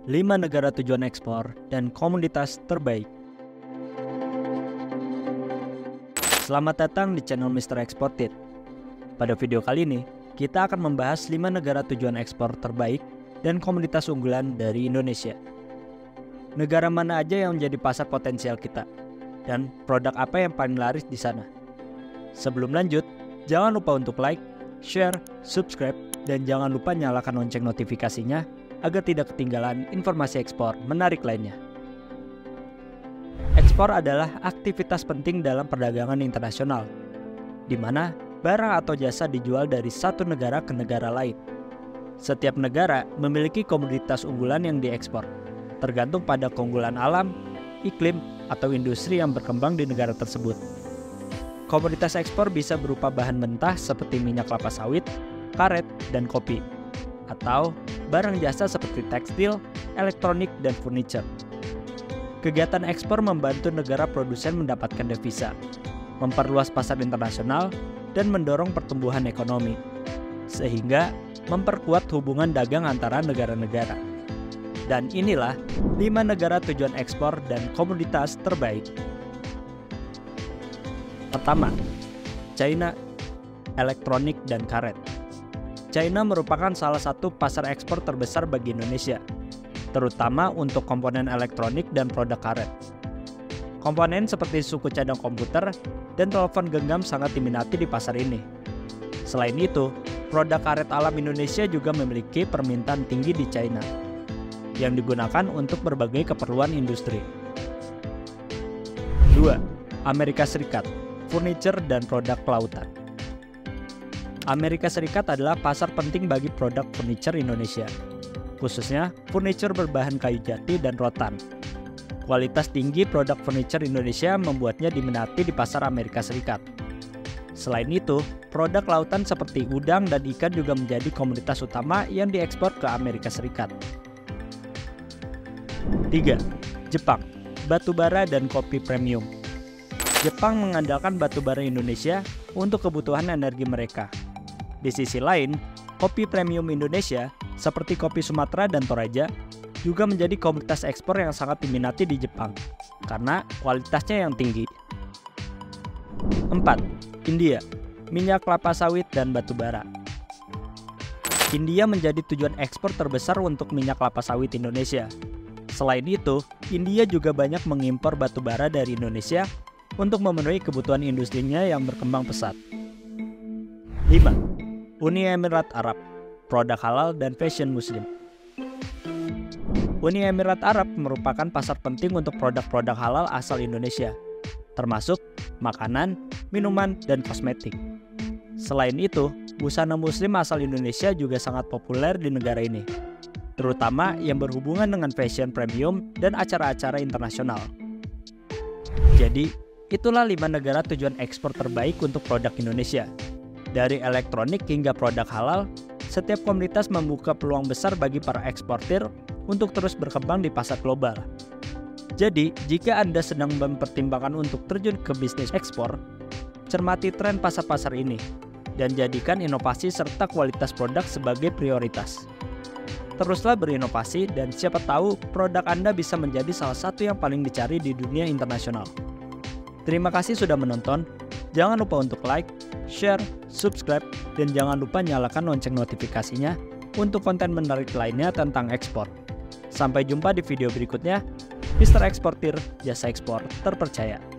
5 negara tujuan ekspor dan komoditas terbaik. Selamat datang di channel Mr. Exported. Pada video kali ini, kita akan membahas 5 negara tujuan ekspor terbaik dan komoditas unggulan dari Indonesia. Negara mana aja yang menjadi pasar potensial kita, dan produk apa yang paling laris di sana. Sebelum lanjut, jangan lupa untuk like, share, subscribe, dan jangan lupa nyalakan lonceng notifikasinya agar tidak ketinggalan informasi ekspor menarik lainnya. Ekspor adalah aktivitas penting dalam perdagangan internasional, di mana barang atau jasa dijual dari satu negara ke negara lain. Setiap negara memiliki komoditas unggulan yang diekspor, tergantung pada keunggulan alam, iklim, atau industri yang berkembang di negara tersebut. Komoditas ekspor bisa berupa bahan mentah seperti minyak kelapa sawit, karet, dan kopi, atau barang jasa seperti tekstil, elektronik, dan furniture. Kegiatan ekspor membantu negara produsen mendapatkan devisa, memperluas pasar internasional, dan mendorong pertumbuhan ekonomi, sehingga memperkuat hubungan dagang antara negara-negara. Dan inilah 5 negara tujuan ekspor dan komoditas terbaik. Pertama, China, elektronik dan karet. China merupakan salah satu pasar ekspor terbesar bagi Indonesia, terutama untuk komponen elektronik dan produk karet. Komponen seperti suku cadang komputer dan telepon genggam sangat diminati di pasar ini. Selain itu, produk karet alam Indonesia juga memiliki permintaan tinggi di China, yang digunakan untuk berbagai keperluan industri. 2. Amerika Serikat, furniture dan produk kelautan. Amerika Serikat adalah pasar penting bagi produk furniture Indonesia, khususnya furniture berbahan kayu jati dan rotan. Kualitas tinggi produk furniture Indonesia membuatnya diminati di pasar Amerika Serikat. Selain itu, produk lautan seperti udang dan ikan juga menjadi komoditas utama yang diekspor ke Amerika Serikat. 3. Jepang, batubara dan kopi premium. Jepang mengandalkan batubara Indonesia untuk kebutuhan energi mereka. Di sisi lain, kopi premium Indonesia seperti kopi Sumatera dan Toraja juga menjadi komoditas ekspor yang sangat diminati di Jepang karena kualitasnya yang tinggi. 4. India, minyak kelapa sawit dan batubara. India menjadi tujuan ekspor terbesar untuk minyak kelapa sawit Indonesia. Selain itu, India juga banyak mengimpor batubara dari Indonesia untuk memenuhi kebutuhan industrinya yang berkembang pesat. 5. Uni Emirat Arab, produk halal dan fashion muslim. Uni Emirat Arab merupakan pasar penting untuk produk-produk halal asal Indonesia, termasuk makanan, minuman, dan kosmetik. Selain itu, busana muslim asal Indonesia juga sangat populer di negara ini, terutama yang berhubungan dengan fashion premium dan acara-acara internasional. Jadi, itulah 5 negara tujuan ekspor terbaik untuk produk Indonesia. Dari elektronik hingga produk halal, setiap komoditas membuka peluang besar bagi para eksportir untuk terus berkembang di pasar global. Jadi, jika Anda sedang mempertimbangkan untuk terjun ke bisnis ekspor, cermati tren pasar-pasar ini, dan jadikan inovasi serta kualitas produk sebagai prioritas. Teruslah berinovasi dan siapa tahu produk Anda bisa menjadi salah satu yang paling dicari di dunia internasional. Terima kasih sudah menonton. Jangan lupa untuk like, share, subscribe, dan jangan lupa nyalakan lonceng notifikasinya untuk konten menarik lainnya tentang ekspor. Sampai jumpa di video berikutnya. Mr. Exporter, jasa ekspor terpercaya.